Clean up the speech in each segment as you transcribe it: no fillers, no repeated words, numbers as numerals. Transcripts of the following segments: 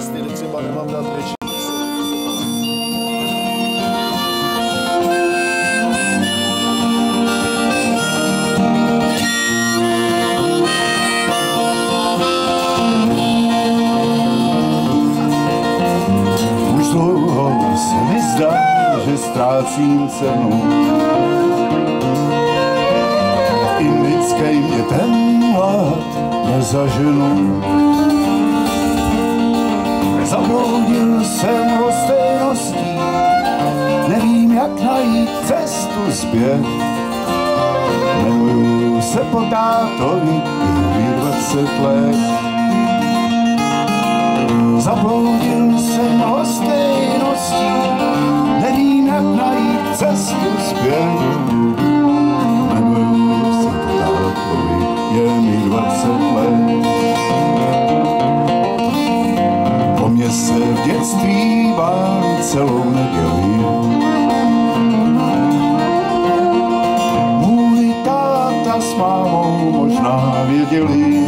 místy, kde třeba nemám dát větší. Už dlouho se mi zdá, že ztrácím cenu. Indickej mě ten hlad nezaženu. Zabloudil jsem lhostejností, nevím, jak najít cestu zpět. Jmenuju se po tátovi, je 20 let. Zabloudil jsem lhostejností, nevím, jak najít cestu zpět. Jmenuju se po tátovi, je mi 20 let. Po mě se v dětství bál celou neděli. Můj táta s mámou možná věděli,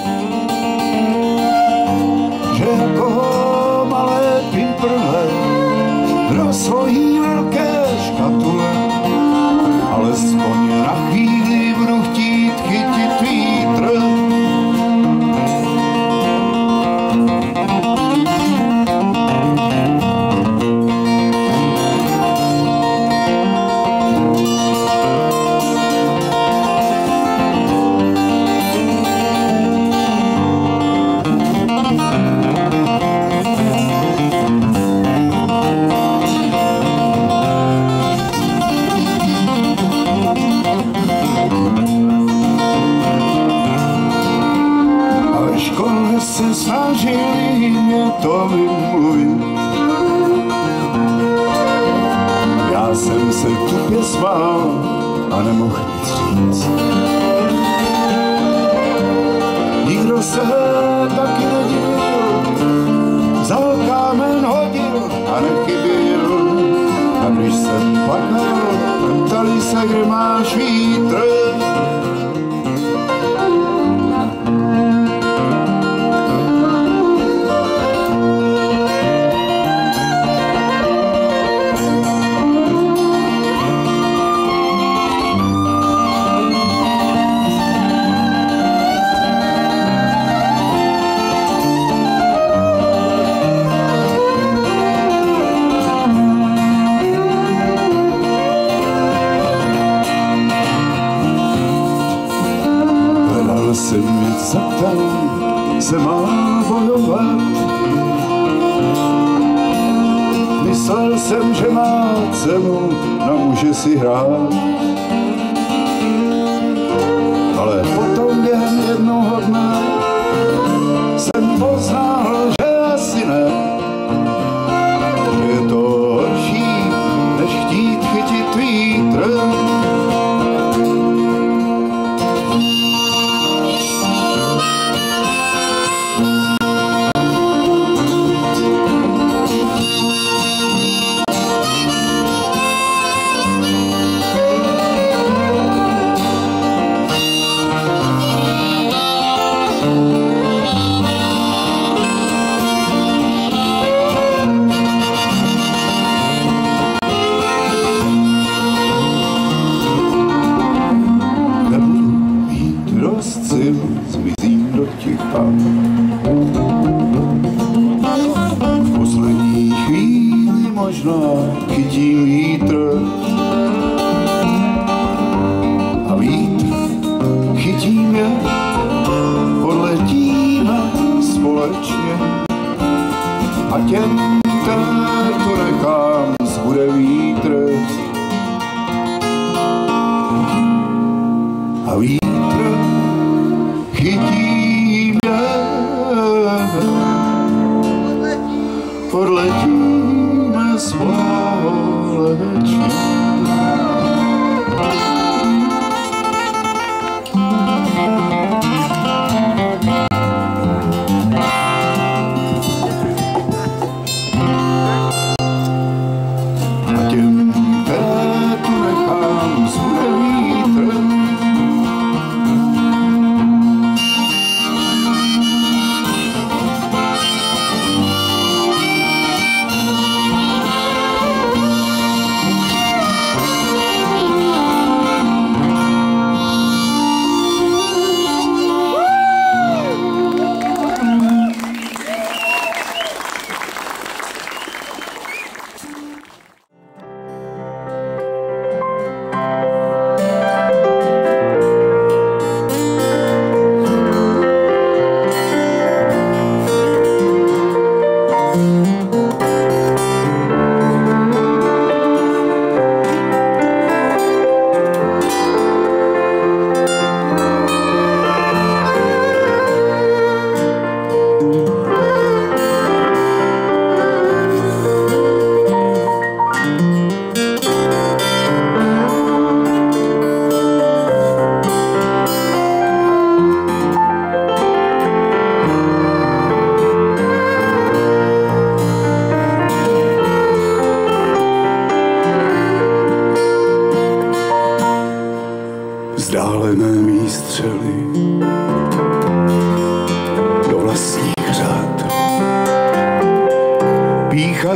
že koho malé pimprle do svojí velké škatule, alespoň na chvíli budu chtít chytit vítr. Se snažili mě to vymluvit. Já jsem se tupě smál a nemohl nic říct. Nikdo se taky nedivil, vzal kámen, hodil a nechyběl. A když jsem padl, ptali se, kde máš vítr. Jsem mě zeptal, se má bojovat. Myslel jsem, že má cenu na muže si hrát. Ale potom během jednoho dne jsem poznal, že asi ne. Že je to horší, než chtít chytit vítr. Zmizím do ticha. V poslední chvíli možná chytím vítr. A vítr chytím je, odletíme společně. A těm, které tu nechám, zbude vítr. A vítr chytím je, odletíme společně.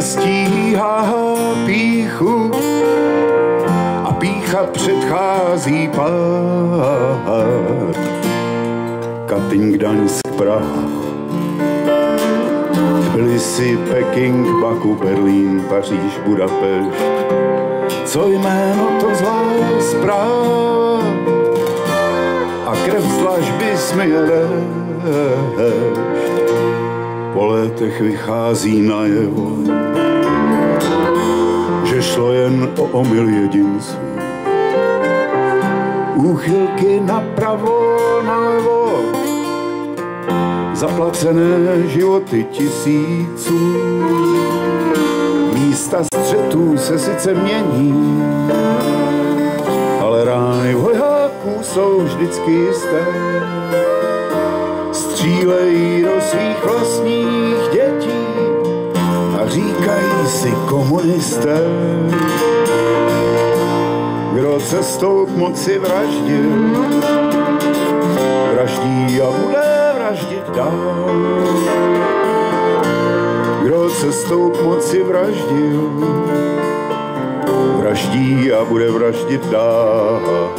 stíhá pýchu a pýcha předchází pád. Katyň, Gdaňsk, Praha, Tbilisi, Peking, Baku, Berlín, Paříž, Budapešť. Co jméno, to zlá zpráva a krev z dlažby směje déšť. Po letech vychází najevo, že šlo jen o omyl jedinců. Úchylky napravo, nalevo, zaplacené životy tisíců. Místa střetů se sice mění, ale rány vojáků jsou vždycky jisté. Střílejí do svých vlastních dětí a říkají si komunisté. Kdo cestou k moci vraždil, vraždí a bude vraždit dál. Kdo cestou k moci vraždil, vraždí a bude vraždit dál.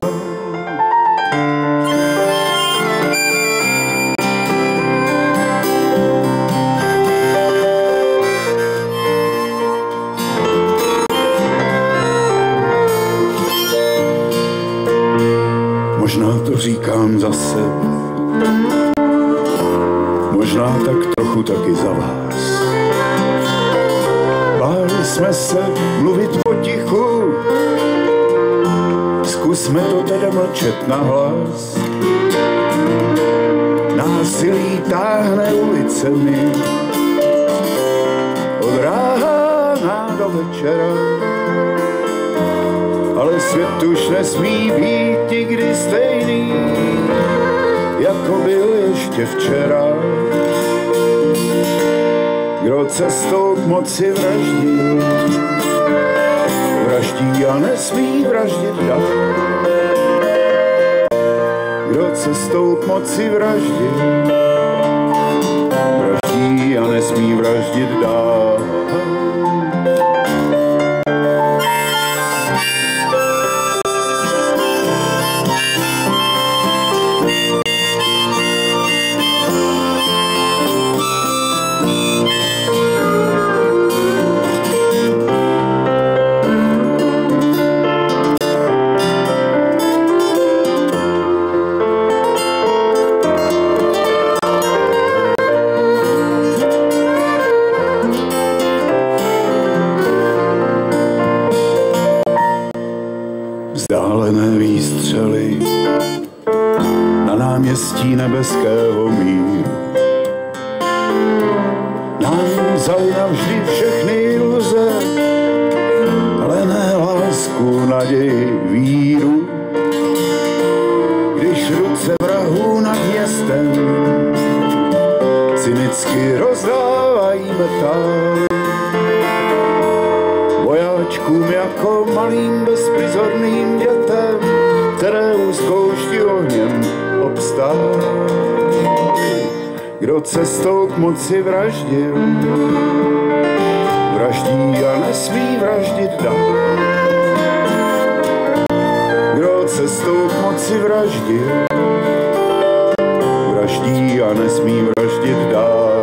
Možná to říkám za sebe, možná tak trochu taky za vás. Báli jsme se mluvit potichu, zkusme to teda mlčet nahlas. Násilí táhne ulicemi od rána do večera, ale svět už nesmí být nikdy stejný, jako byl ještě včera. Kdo cestou k moci vraždil, vraždí a nesmí vraždit dál. Kdo cestou k moci vraždil, vraždí a nesmí vraždit dál. Vzdálené výstřely na náměstí nebeského míru nám vzali navždy všechny iluze, ale ne lásku, naději, víru. Když ruce vrahů nad městem cynicky rozdávají metál, vojáčkům jako malým bezprizorným dětem, které zkoušky ohněm obstály. Kdo cestou k moci vraždil, vraždí a nesmí vraždit dál. Kdo cestou k moci vraždil, vraždí a nesmí vraždit dál.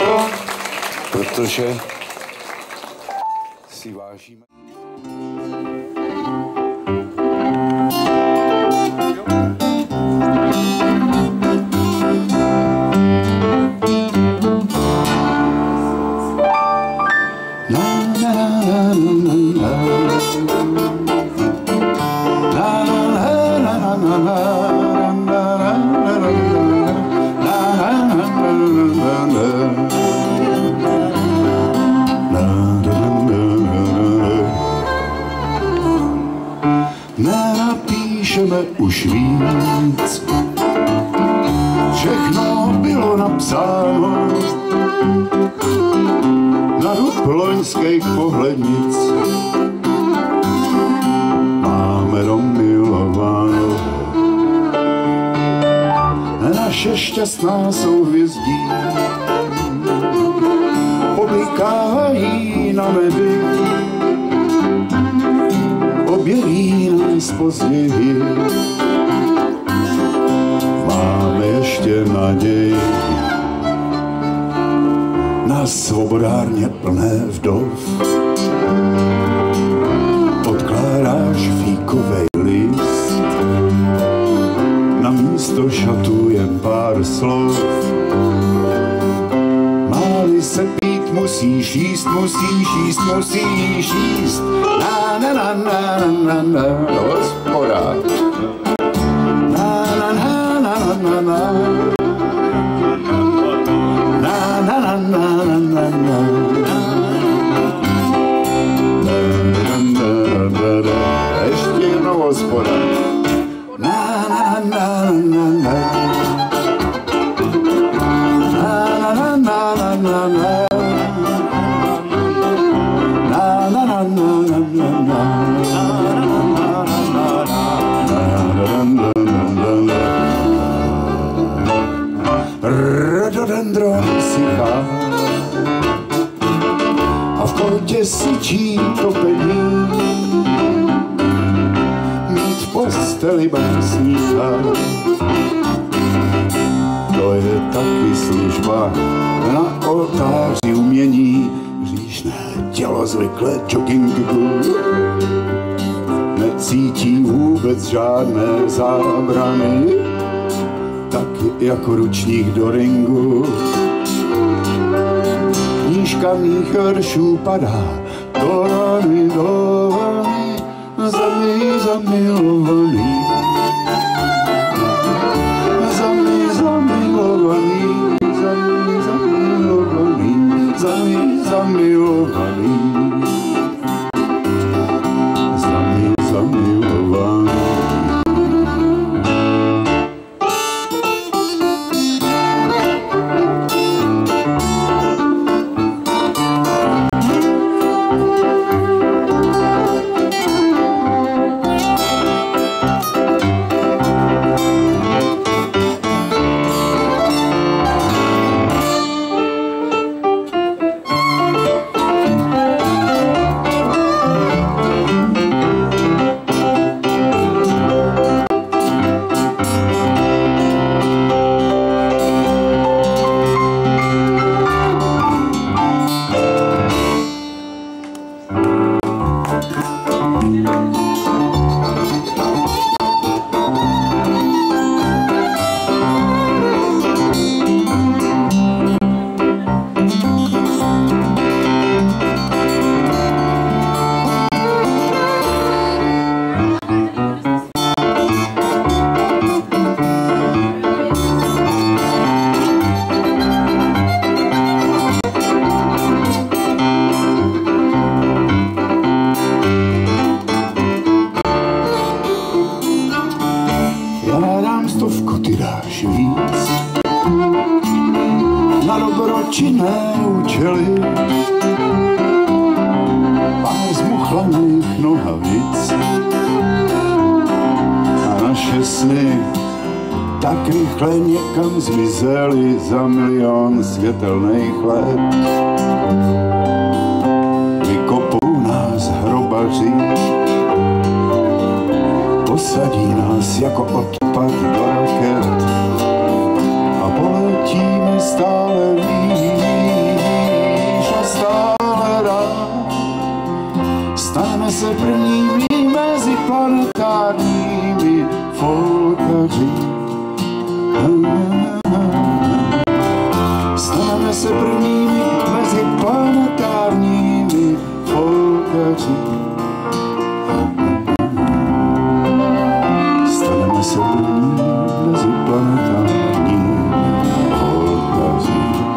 protože si vážíme. Nenapíšeme už víc, všechno bylo napsáno na dub loňských pohlednic. Máme domilováno, naše šťastná souhvězdí poblikávají na nebi, objeví nás později. Máme ještě naději na svobodárně plné vdov. Odkládáš fíkovej list, na místo šatu jen pár slov. Máli se pít, musíš jíst, musíš jíst, musíš jíst. Na na na na na na, hospoda. Na na na na na na. Na na na na na na. Ještě jednou, hospoda. Na na na na na. Na na na na na. Rododendron sychá a v koutě syčí topení, mít v posteli básníka, to je taky služba na oltáři umění. Říšné tělo zvyklé joggingu necítí vůbec žádné zábrany, taky jako ručník do ringu. Knížka mých veršů padá do rany, zemi zamilovaný, zemi zamilovaný, zemi zamilovaný, zemi zamilovaný, zemi zamilovaný. Na dobročinné účely pár zmuchlaných nohavic a naše sny tak rychle někam zmizely za milion světelných let. Vykopou nás hrobaři, posadí nás jako odpad do raket a poletíme stále výš. planetárními folkaři. Staneme se prvními mezi planetárními folkaři. Staneme se prvními mezi planetárními folkaři.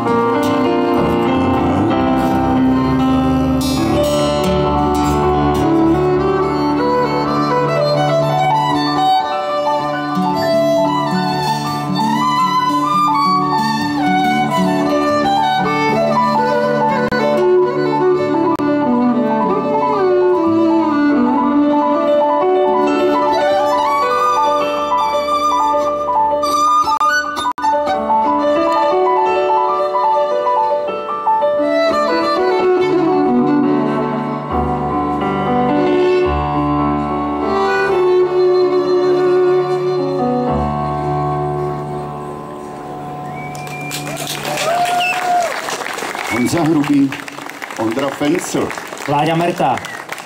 Honza Hrubý, Ondra Fencl, Láďa Merta.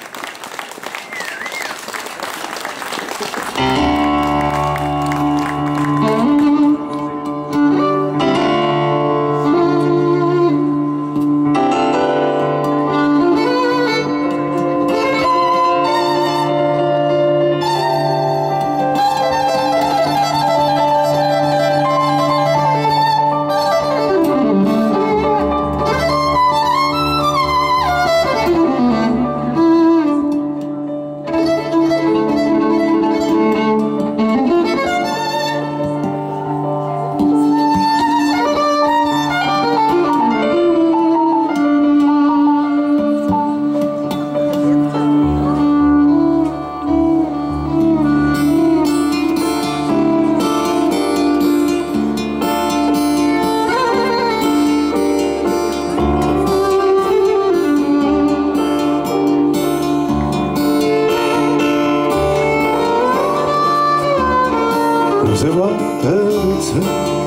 Rozevlaté ruce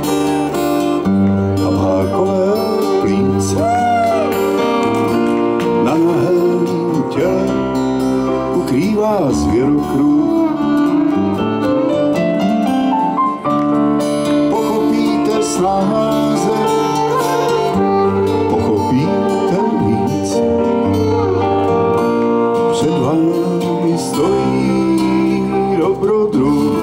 a mákové plínce na nahém těle ukrývá zvěrokruh. Pochopíte snáze, pochopíte víc. Před vámi stojí dobrodruh.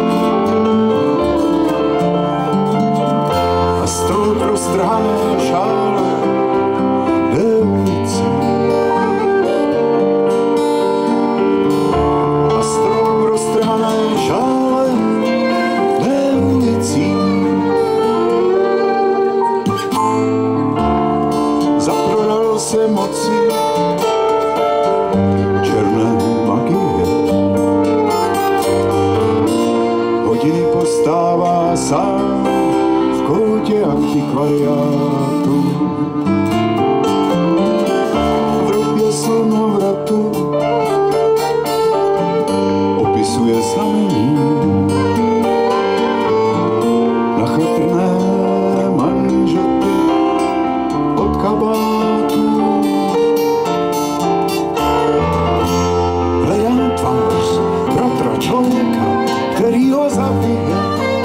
Roztrhané šále jde ulicí a strom roztrhané šále jde ulicí. Zaprodal se moci černé magie. Hodiny postává sám v koutě antikvariátu. V ropě slnovratu opisuje znamení na chatrné manžety od kabátu. Hledám tvář bratra člověka, který ho zabije.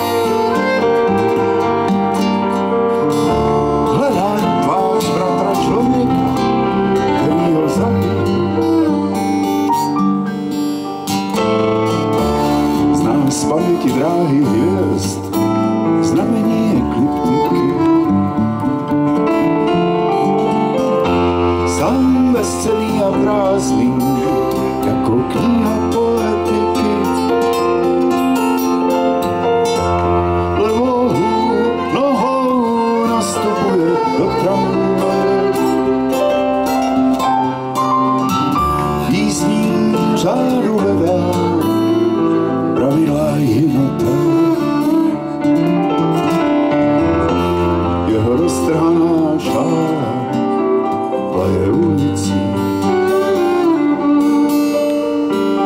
Z paměti dráhy hvězd znamení ekliptiky. Sám bezcenný a prázdný jako kniha poetiky. Levou nohou nastupuje do tramvaje. Jízdním řádu hledá pravidla jednota. Jeho roztrhaná šála plaje ulicí.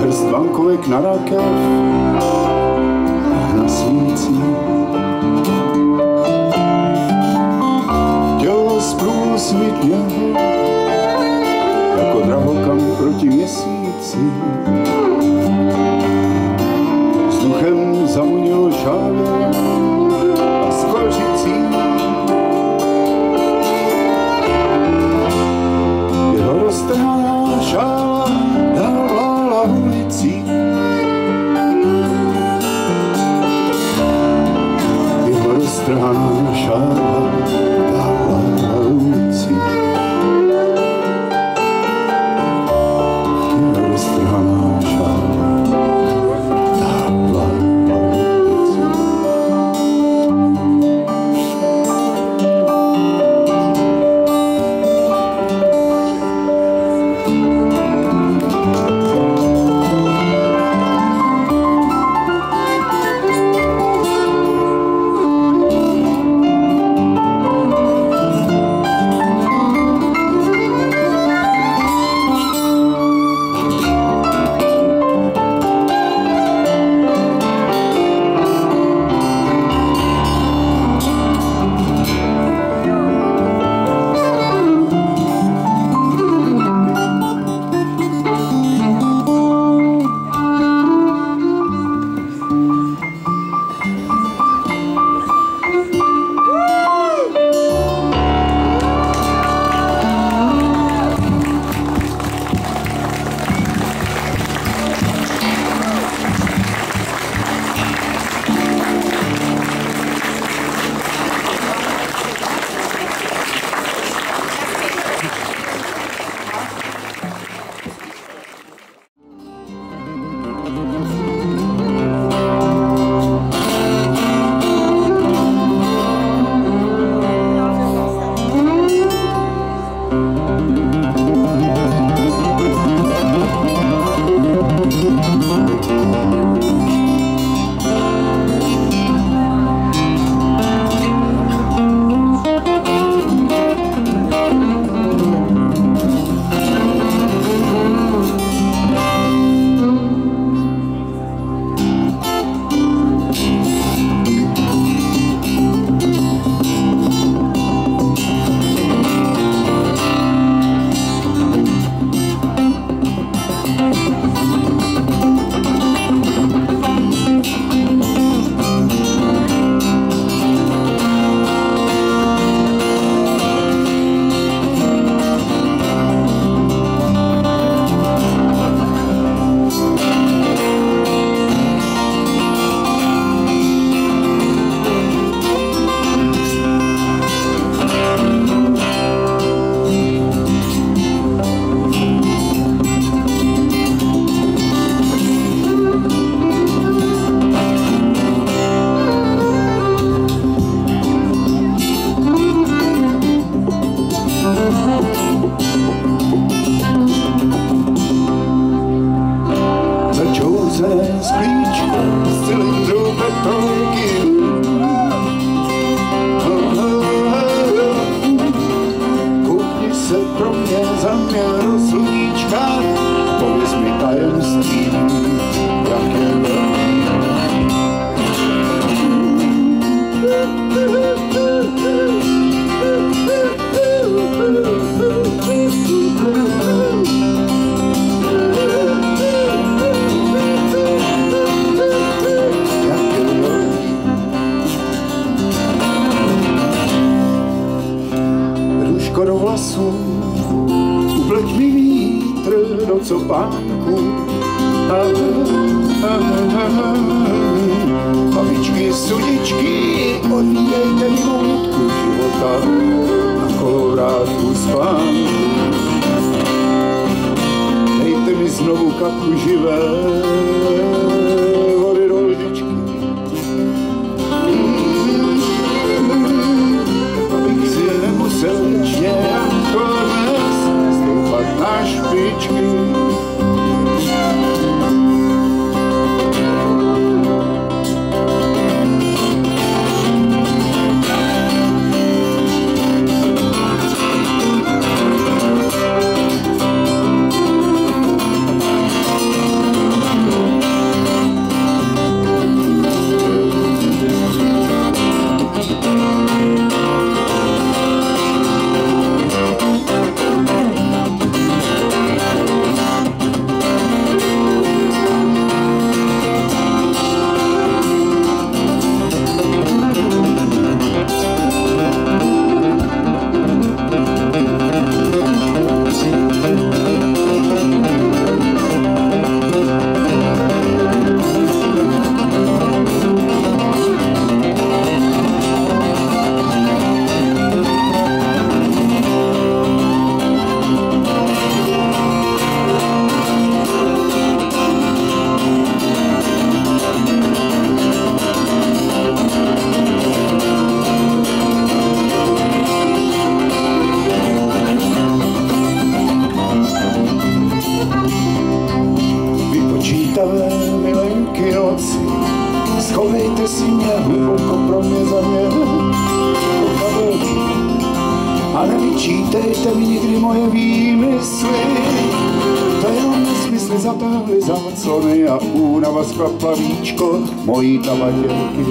hrst bankovek na rakev, na svící. Tělo zprůsvitně, jako drahokam proti měsíci. Vzduchem zavonilo šálem a skořicí. Jeho roztrhaná šála dávala ulicí. Jeho roztrhaná šála dávala ulicí. Jeho roztrhaná šála dávala ulicí. Babičky, sudičky, odvíjejte mi moutku života na kolovrátku spánku. Dejte mi znovu kapku živé vody do lžičky, abych si nemusel věčně jako dnes stoupat na špičky. lítavé milenky noci, schovejte si mě hluboko pro mě za mě a nevyčítejte mi nikdy moje výmysly. To jenom nesmysly zatáhly záclony a únava sklapla víčko mojí tabadělky.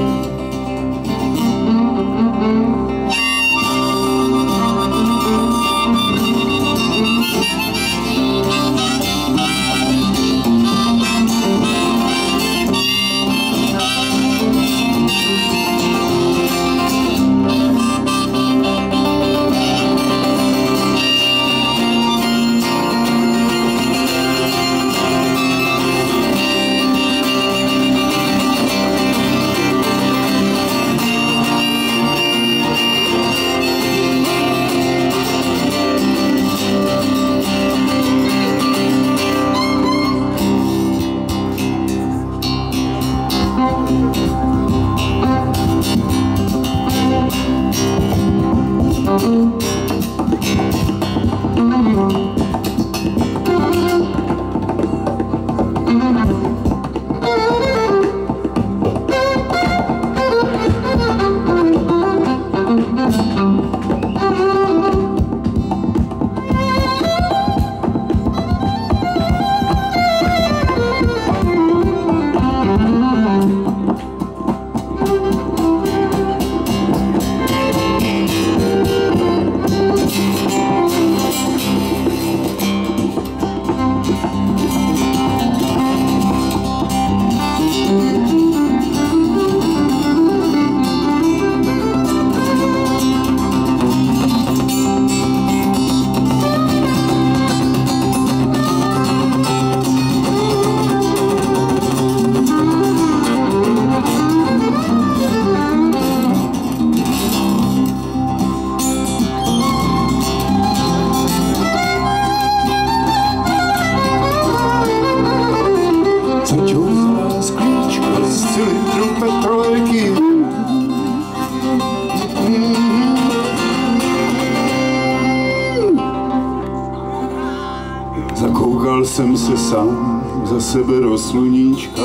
Zakoukal jsem se sám za sebe do sluníčka,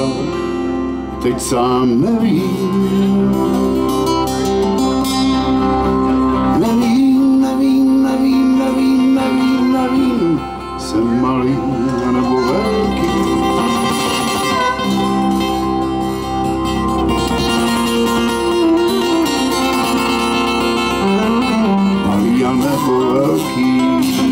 teď sám nevím. Nevím, jsem malý nebo velký. Malý a nebo velký.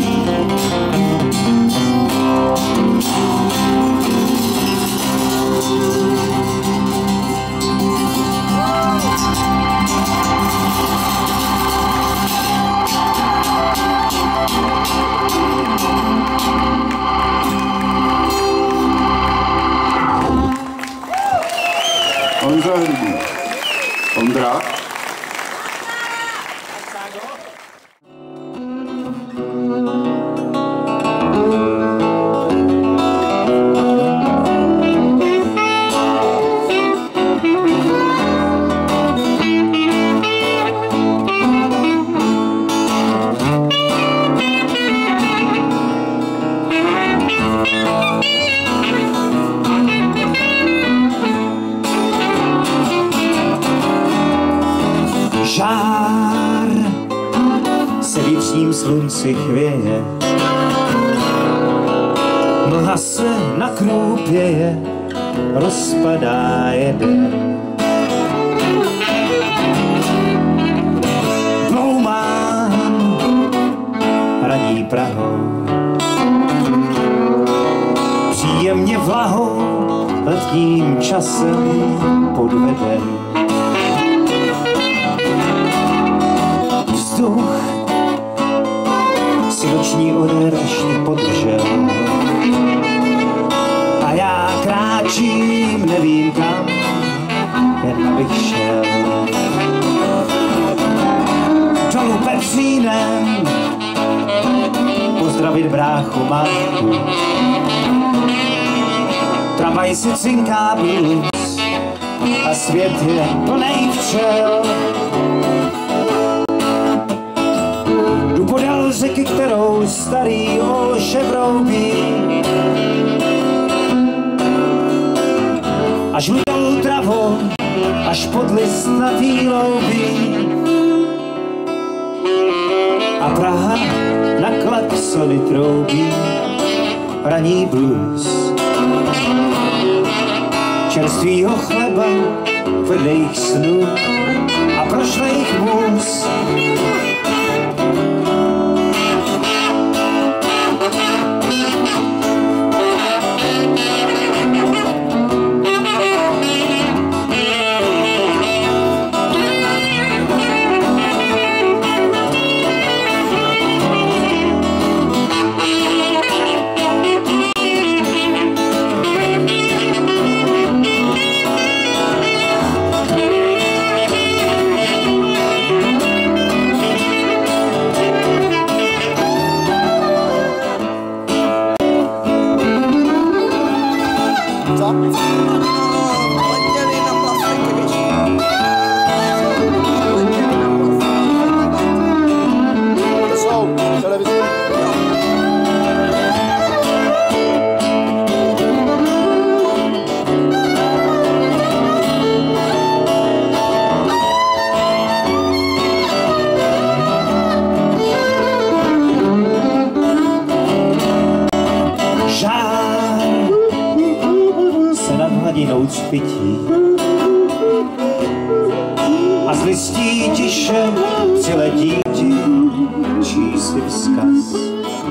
Ondra. Žár se vnitřním slunci chvěje, mlha se na krůpěje rozpadá jeden. Bloumám radí Prahou, příjemně vlahou letním časem podveden. Vzduch si noční odér ještě podržel a já kráčím, nevím kam, jen abych šel. Dolů Petřínem pozdravit bráchu Marku, tramvaj si cinká blues a svět je plnej včel. Jdu podél řeky, kterou starý Olše broubí, a žlutou travou, až pod listnatý louby. A Praha na klaxony troubí raní blues. Čerstvýho chleba, tvrdých snů a prošlejch můz. Pití a z listí tiše přiletí ti číst si vzkaz.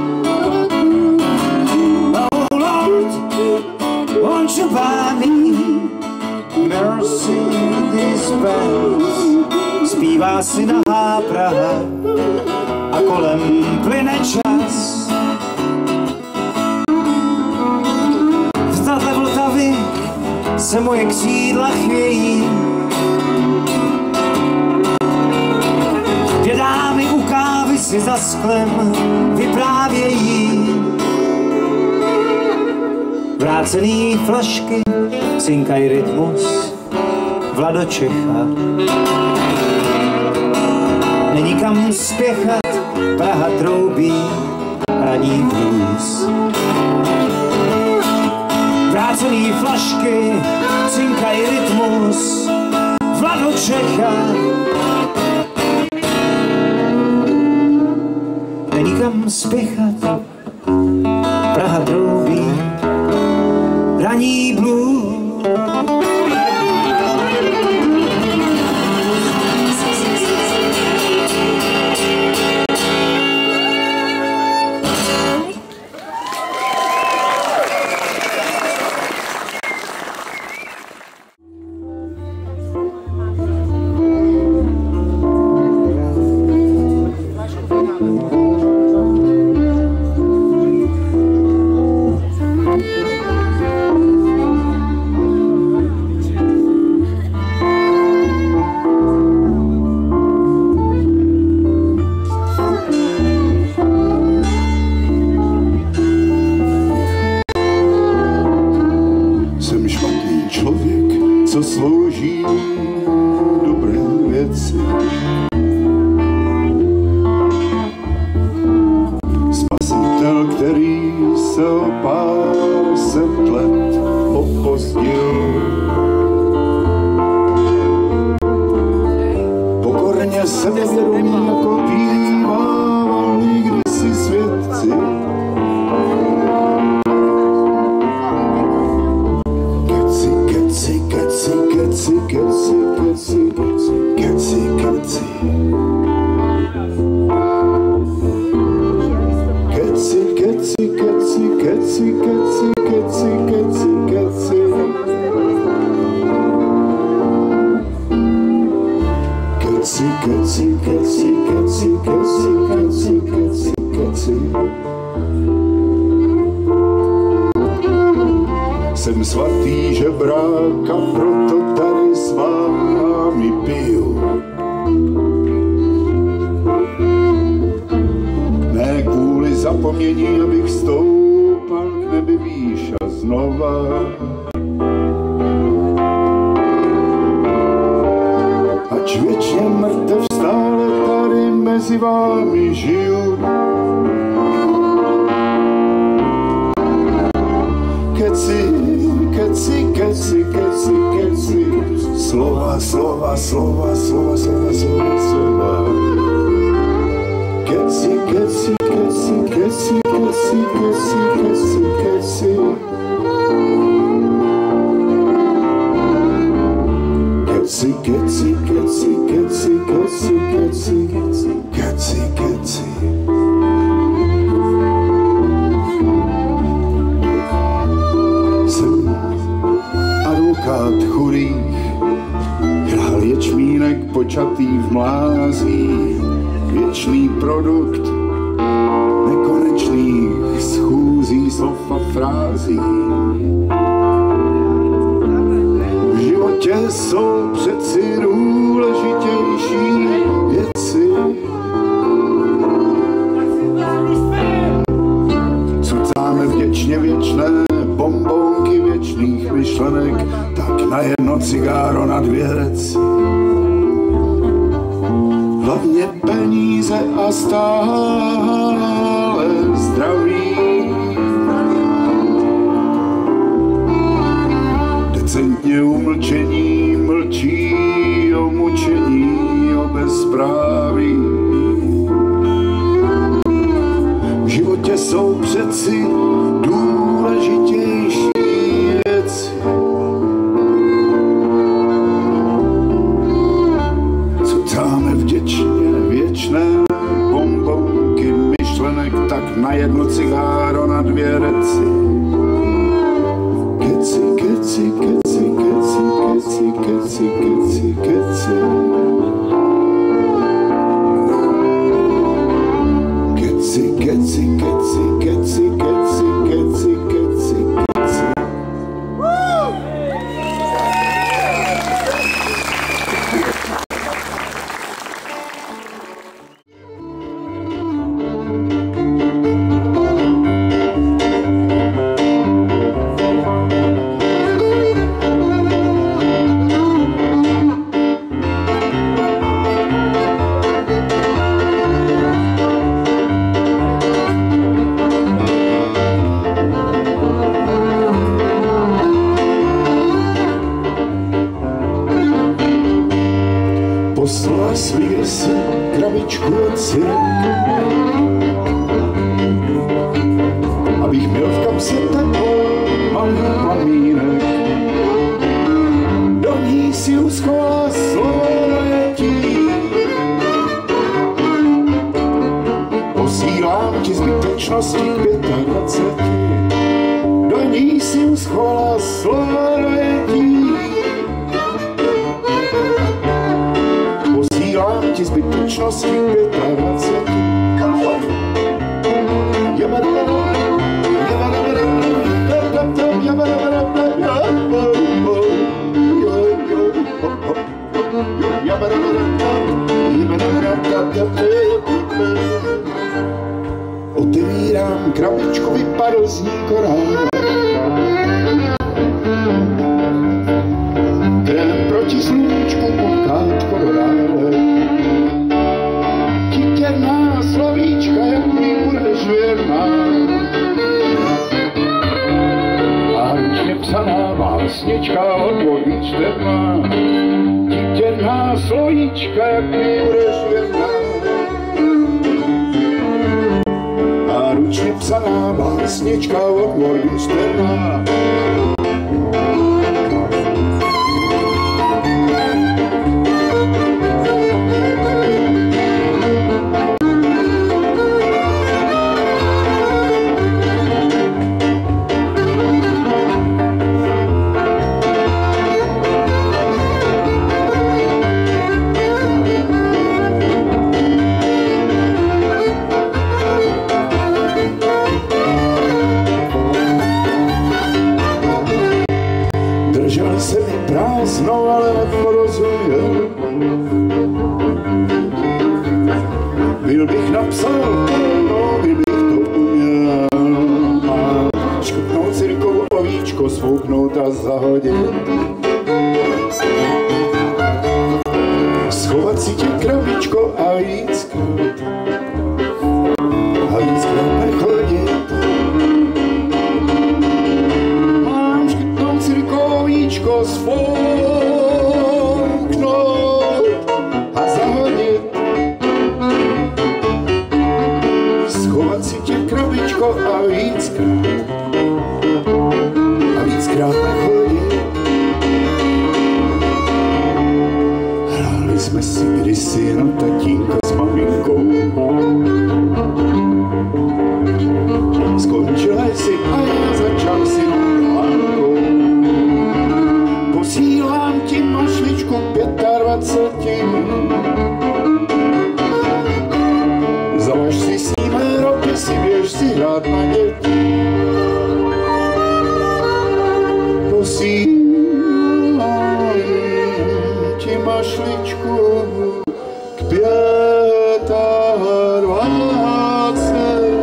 Oh Lord, won't you buy me mercy these bells? Zpívá si nahá Praha a kolem plyne čas. Vzdadle Vltavy se moje křídla chvějí. Dvě dámy u kávy si za sklem vyprávějí. Vrácený flašky cinkaj rytmus Vlado Čecha. Není kam spěchat, Praha troubí raní blues. Vrácený flašky, cinkaj rytmus Vlado Čecha. Není kam spěchat, Praha troubí raní blues. Co slouží dobré věci. Spasitel, který se o pár set let opozdil, pokorně sebevědomí jako bývával kdysi svědci. Jsem svatý žebrák a proto tady s vámi piju. Ne kvůli zapomnění, abych stoupal k nebi výš a znova. Ač věčně mrtev stále tady mezi vámi žiju. Keci, keci, keci, keci, slova, slova, slova, slova, slova, slova, slova. Keci, keci, keci, keci, keci, keci, keci, keci. Keci, keci, keci, keci, keci, keci, keci, keci, keci. Jsem advokát chudých, král ječmínek počatý v mlázích, věčný produkt nekonečných schůzí slov a frází. V životě jsou přeci důležitější věci. Cucáme vděčně věčné bombonky věčných myšlenek, tak na jedno cigáro na dvě reci. Hlavně peníze a stále zdraví. Decentně umlčení mlčí o mučení, o bezpráví. V životě jsou přeci důležitější věci. Cucáme vděčně věčné bombonky myšlenek, tak na jedno cigáro na dvě reci. Keci, keci, keci, keci, keci, keci, keci, keci. Keci, keci, keci, keci, keci, keci, keci, keci. Poslala svý si krabičku od syrek, abych měl v kapse teplo malý plamínek. Do ní si uschovala sloletí. Posílám ti zbytečnosti k 25. Do ní si uschovala sloletí. Posílám ti zbytečnosti k 25. Otevírám krabičku, vypadl z ní korál. Krém proti sluníčku, pokátko dodále. Titěrná slovíčka, jak mi budeš věrná. A ručně psaná básnička od vody čterná. Titěrná slovíčka, jak mi budeš věrná. A ručně psaná básnička od vody čterná. Držel se mi prázdno, ale neporozuměl. Byl bych napsal plno, kdybych to uměl. Škrtnout cirkovou ovíčko, svouknout a zahodit. Schovat si tě krabičko a jít skrát. A jít skrát nechodit. Mám škrtnout cirkovou ovíčko, svouknout jsme si kdysi na tatínka s maminkou. Skončila jsi a já začal si novou. Posílám ti mašličku 25. Zavaž si s ním aeropisy, běž si hrát na děti. Posílám ti mašličku k 25.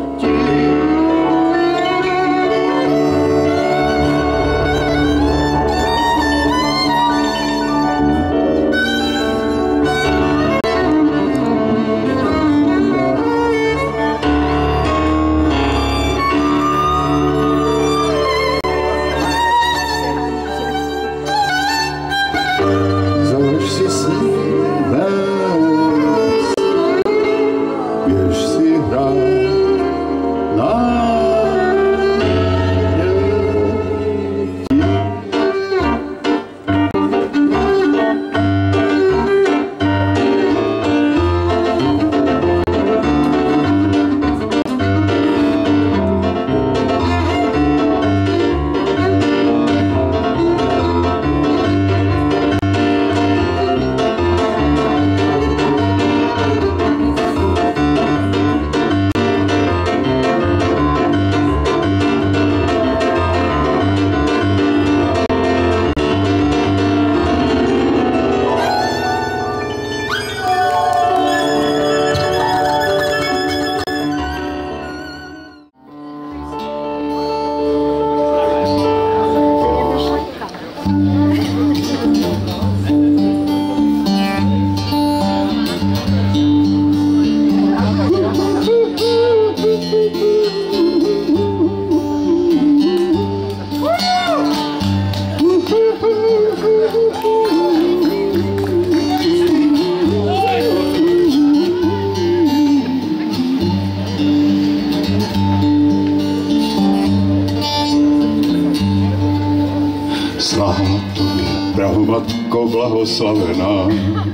Prahomatko blahoslavená,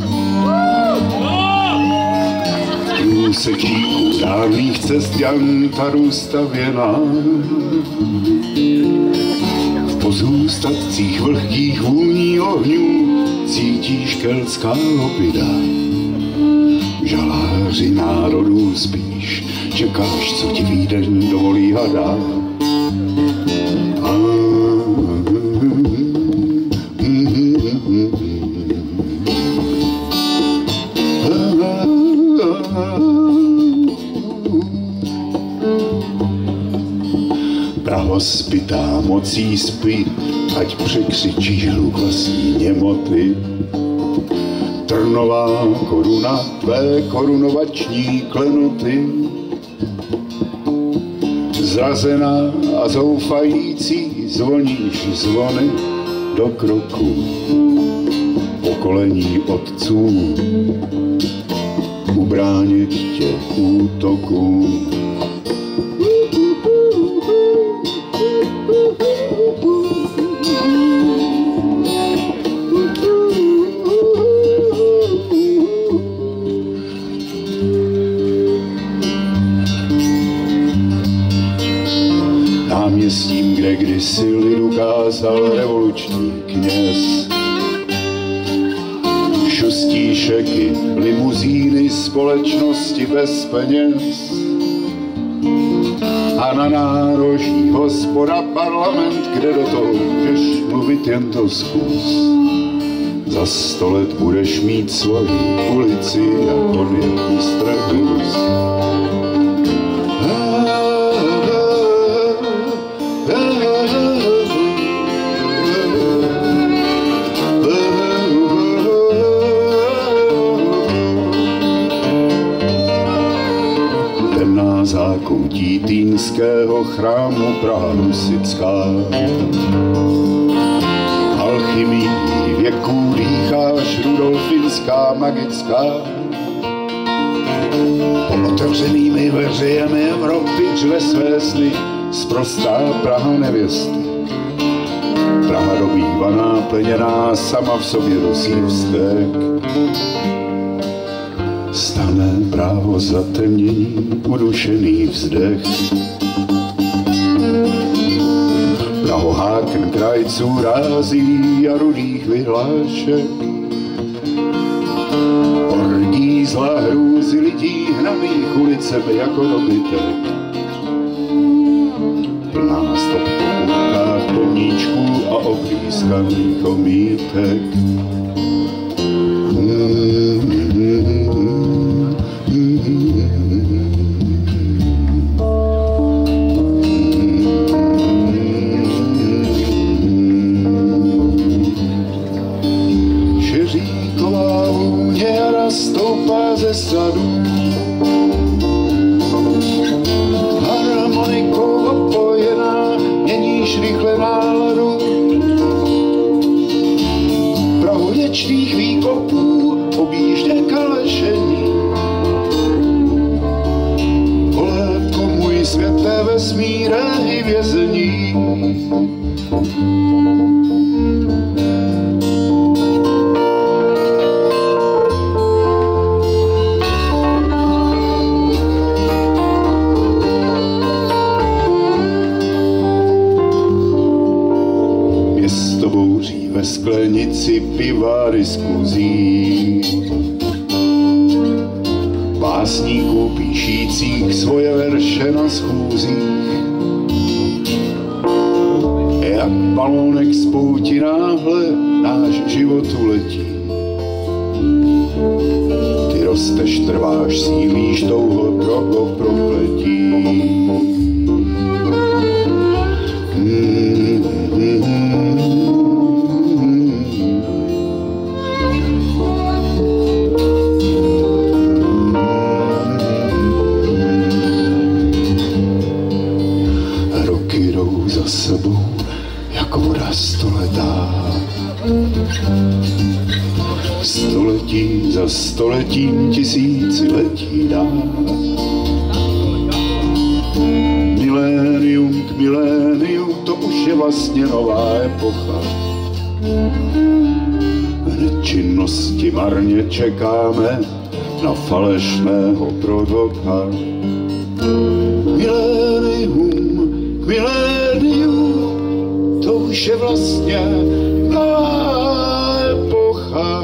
úsečíku dávných cest jantaru stavěná, v pozůstatcích vlhkých vůní ohňů cítíš keltská opida. Žaláři národů spíš, čekáš, co ti Vídeň dovolí hada. Prahospitá mocí spí, ať překřičíš hluk vlastní němoty. Trnová koruna, tvé korunovační klenoty. Zrazená a zoufající zvoníš zvony do kroku pokolení otců, ubránit tě útokům. Náměstím, kde kdysi lidu kázal revoluční kněz, šustí šeky, limuzíny, společnosti bez peněz. A na nároží hospoda parlament, kde do toho můžeš mluvit, jen to zkus. Za 100 let budeš mít svoji ulici a podvětný strebus. Zákoutí týnského chrámu Praha husitská. Alchymii věků dýcháš, rudolfinská magická. Po otevřenými veřejemi Evropy řve své sny sprostá Praha nevěsty. Praha dobývaná, pleněná, sama v sobě nosí vztek. Stane právo zatemnění, udušený vzdech. Prahoháken krajců rází a rudých vyhlášek. Orgí zlá hrůzy lidí hnaných ulicemi jako dobytek. Plná stop po půdkách pomníčků a oblízkaných komítek. Šiříková vůně jara stoupá ze sadů. Harmonikou opojená měníš rychle náladu. Prahu věčných výkopů objíždě kalešení. Kolébko můj světé vesmíre i vězení. Město bouří ve sklenici piva diskuzí. Básníků píšících svoje verše na schůzích. Jak balónek z pouti náhle náš život uletí. Ty rosteš, trváš, sílíš touho drogo prokletí. Roky jdou za sebou jako voda stoletá. Století za stoletím tisíciletí dá. Milénium k miléniu, to už je vlastně nová epocha. V nečinnosti marně čekáme na falešného proroka. Milénium k miléniu, to už je vlastně nová epocha.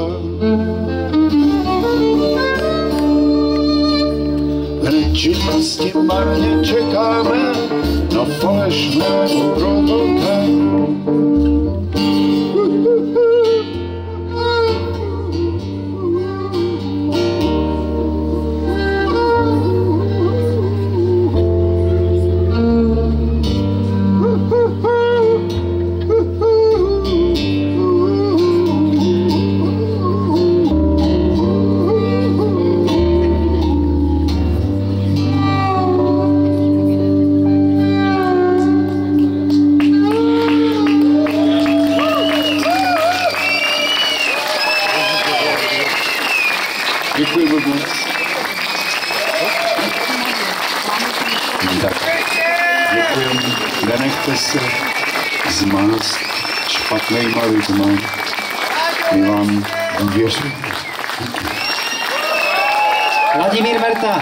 V nečinnosti marně čekáme na falešného proroka. Děkuji moc. Tak, děkuji. Nenechte se zmást špatnejma lidma. My vám důvěřujeme. Vladimír Merta.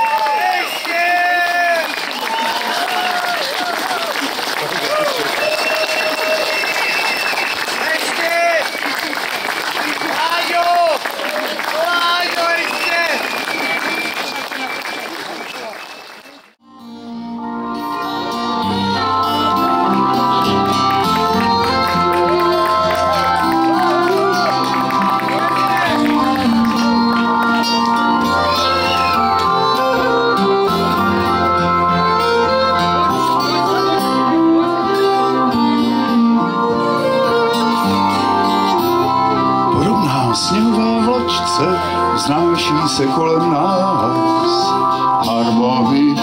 Sněhová vločce vznáší se kolem nás harmonie.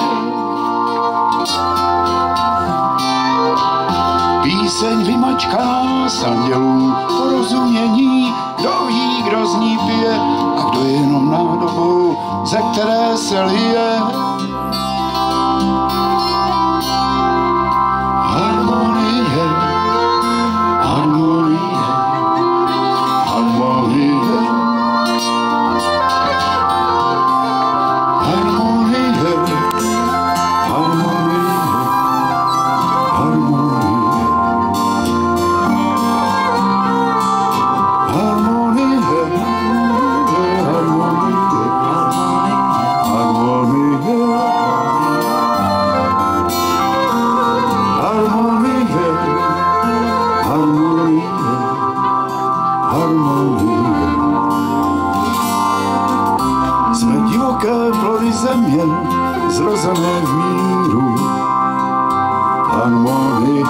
Píseň vymačkaná z andělů porozumění, kdo ví, kdo z ní pije a kdo je jenom nádobou, ze které se lije. Harmonie, harmonie, harmonie. harmonie. Jsme divoké plody země, zrozené v míru, harmonie.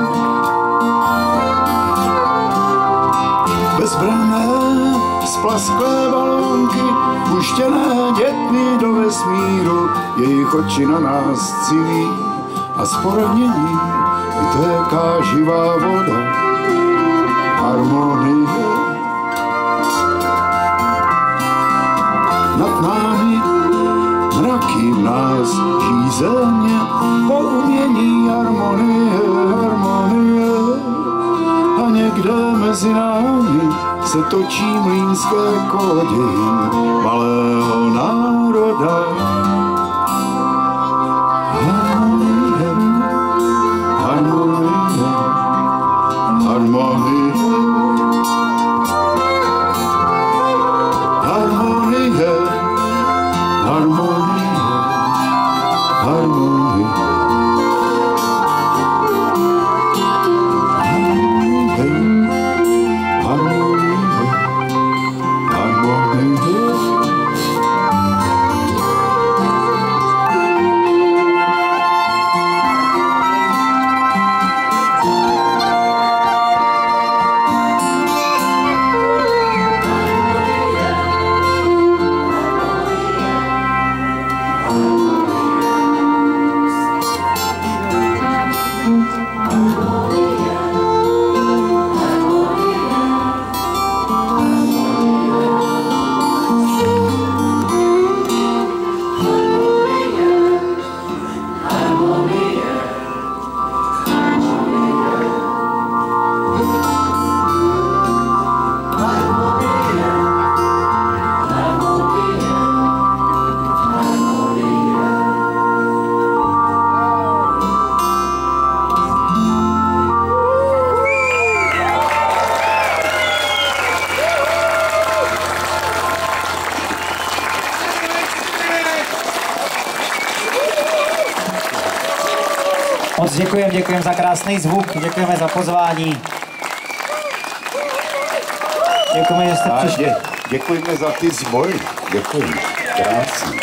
Bezbranné splasklé balónky, puštěné dětmi do vesmíru, jejich oči na nás cílí a sporanění vytéká živá voda, harmonie. Nad námi mraky v nás žízeně, po umění harmonie, harmonie. A někde mezi námi se točí mlýnské kolo dějin malého národa. Harmonie, harmonie, harmonie. Harmonie, harmonie, harmonie. Moc děkujeme za krásný zvuk, děkujeme za pozvání. Děkujeme, že jste přišli. Děkujeme za ty sbory, děkujeme, krásný.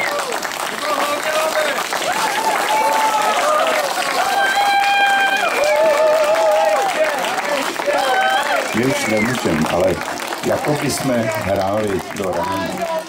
My už nemůžeme, ale jako bychom hráli do rána.